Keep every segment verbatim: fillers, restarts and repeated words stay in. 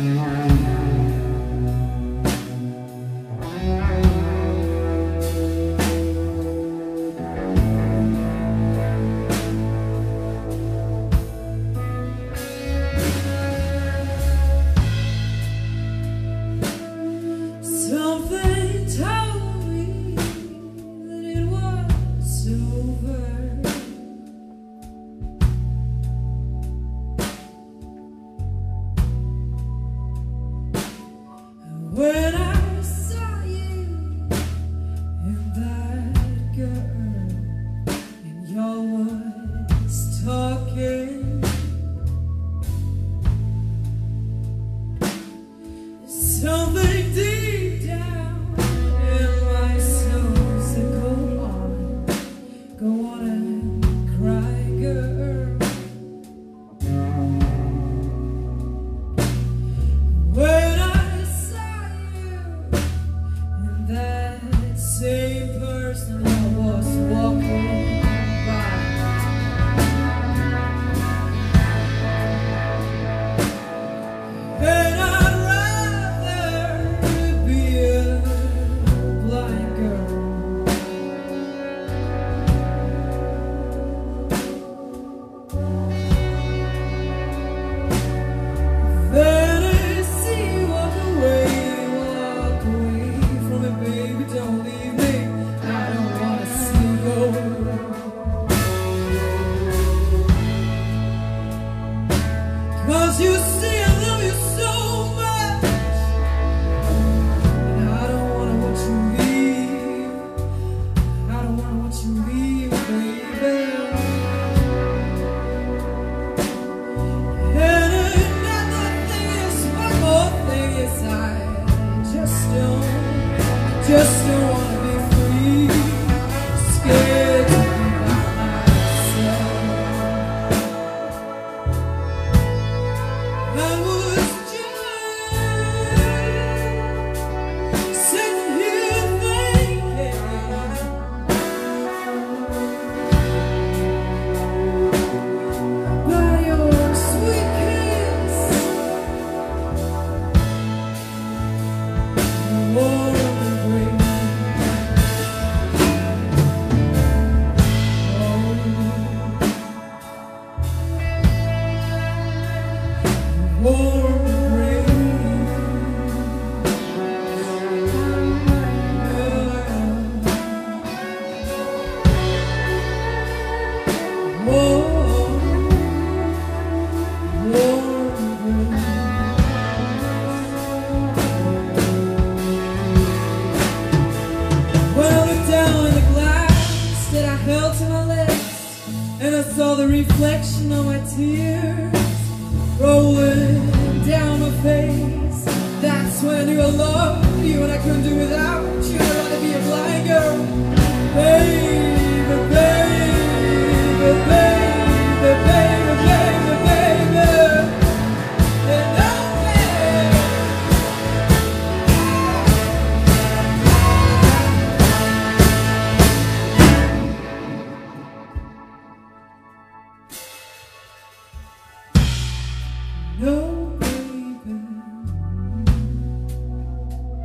When I saw you and that girl and your words talking, something deep down in my soul said, go on, go on and cry, girl. When that same person I was walking by, and I'd rather be a blind girl than to see you walk away, walk away from me, baby. Don't leave me, I don't wanna see you go. Cause you see I love you so much, and I don't wanna want you leave, I don't wanna want you leave, baby. And another thing is, one more thing is, I just don't Just don't wanna be free, scared to be by myself. I was just sitting here thinking about your sweet kiss, warm embrace. And I saw the reflection of my tears rolling down my face. That's when I knew I loved you and I couldn't do without you. I'd rather be a blind girl, baby, baby, baby, baby, baby, baby. And no, baby,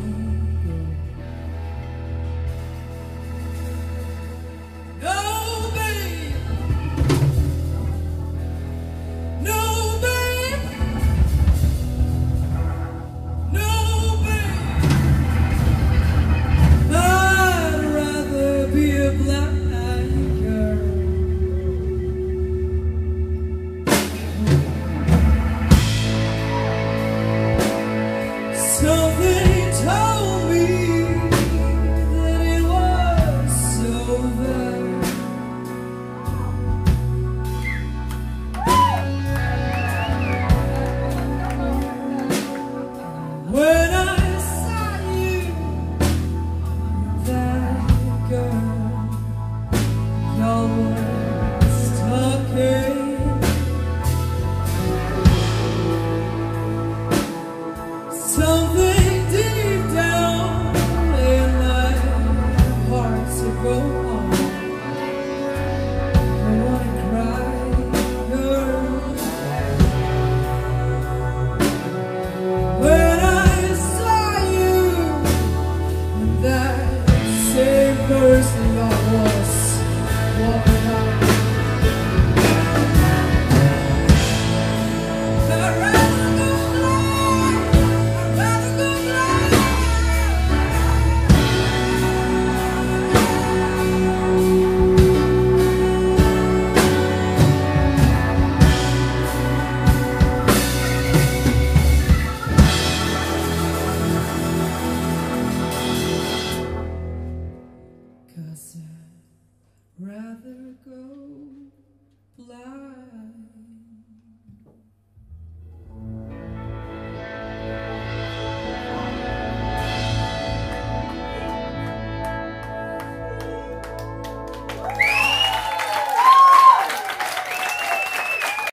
Something told me that it was over. When I saw you, that girl, y'all were talking. Something deep down in my heart to go on. I wanna cry, girl. When I saw you, that same person I was walking on. Cause I'd rather go blind.